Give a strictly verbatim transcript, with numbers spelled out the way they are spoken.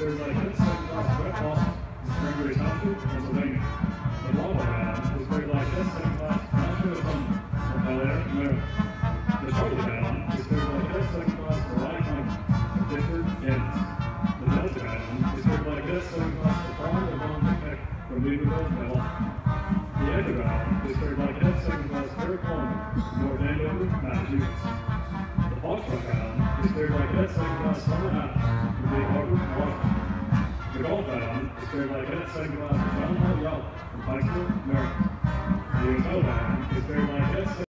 served by Cadet Second Class Brett Lawson from Cranberry Township, Pennsylvania. The Lava Battalion is served by Cadet Second Class Joshua Atonement from Bel Air, Maryland. The Charlie Battalion is served by Cadet Second Class Mariah Clement from Pittsburgh, Kansas. The Delta Battalion is served by Cadet Second Class Stefan Levon McPeck from Weaverville, Maryland. The Edgar Battalion is served by Cadet Second Class Eric Coleman from North Andover, Massachusetts. The Foxtrot Battalion is served by Cadet Second Class Summer Adams from Bay Harbor, Washington. The Golf Battalion is served by Cadet Second Class John Hall Yalla from Pikesville, Maryland. The Hotel Battalion is served by Cadet